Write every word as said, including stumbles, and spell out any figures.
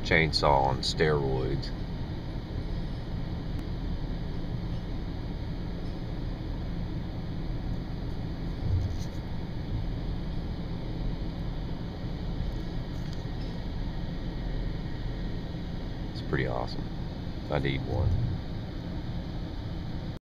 chainsaw on steroids. It's pretty awesome. I need one.